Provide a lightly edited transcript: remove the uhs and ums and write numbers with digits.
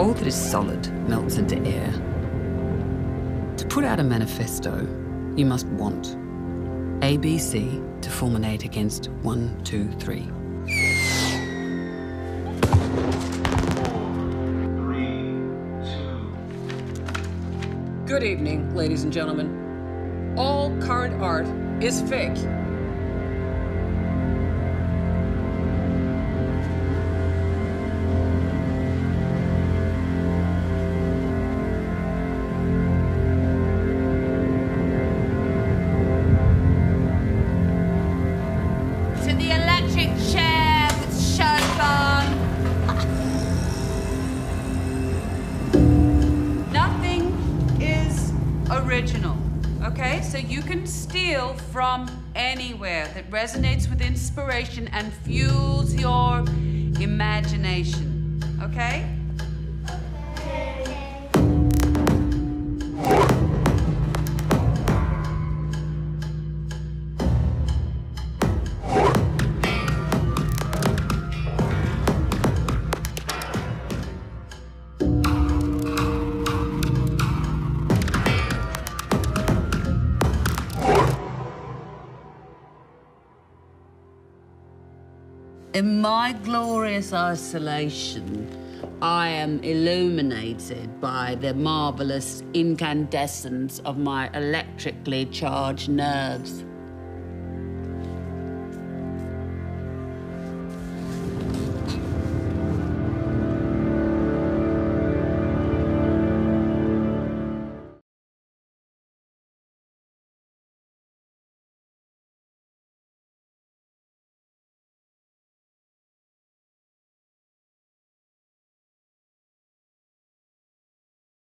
All that is solid melts into air. To put out a manifesto, you must want ABC to fulminate against 1, 2, 3. 4, 3, 2. Good evening, ladies and gentlemen. All current art is fake. Original, okay? So you can steal from anywhere that resonates with inspiration and fuels your imagination, okay? In my glorious isolation, I am illuminated by the marvelous incandescence of my electrically charged nerves.